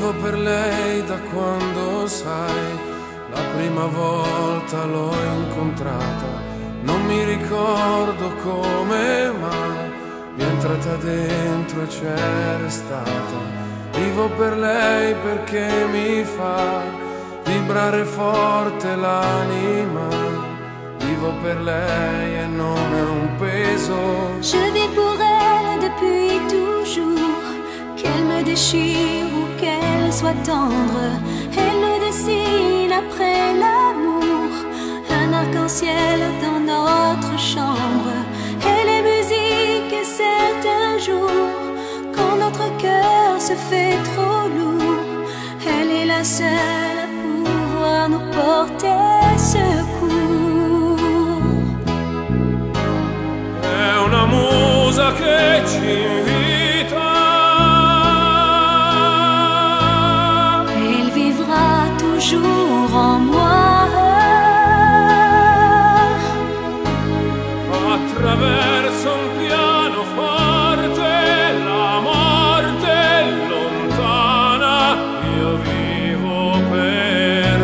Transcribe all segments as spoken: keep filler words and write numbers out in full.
Vivo per lei da quando, sai, la prima volta l'ho incontrata. Non mi ricordo come, ma mi è entrata dentro e c'è restata. Vivo per lei perché mi fa vibrare forte l'anima. Vivo per lei e non è un peso. Je vis pour elle depuis toujours. Qu'elle me déchire ou qu'elle soit tendre, elle nous dessine après l'amour un arc-en-ciel dans notre chambre. Elle est musique et certains jours, quand notre cœur se fait trop lourd, elle est la seule à pouvoir nous porter secours. È una musa che ci invita. Elle vivra toujours en moi. Attraverso un pianoforte la morte è lontana, io vivo per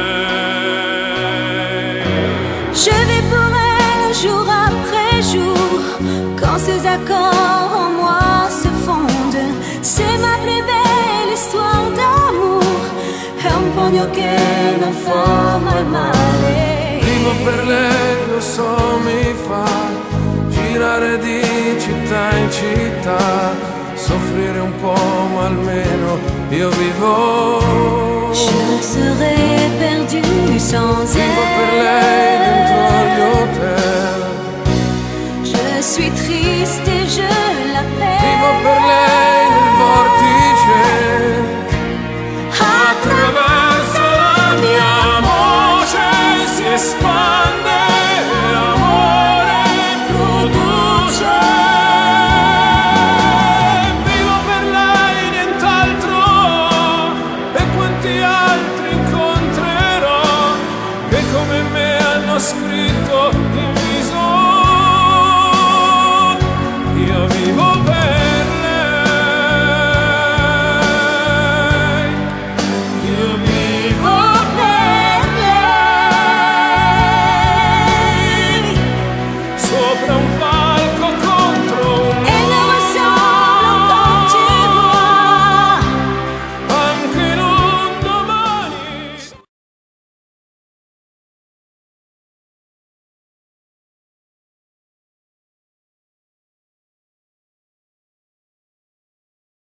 lei. Je vais pour elle jour après jour, quand ses accords en moi se fondent. C'est ma plus belle histoire d'amour, è un pugno che non fa mai male. Vivo per lei, lo so, mi fa girare di città in città, soffrire un po' ma almeno io vivo. Je serais perdue sans elle. Vivo per lei dentro agli hotel. Je suis triste et je l'appelle. Vivo per lei nel vortice. Attraverso la mia voce si espande l'amore, produce. Vivo per lei, nient'altro. E quanti altri incontrerò che come me hanno scritto in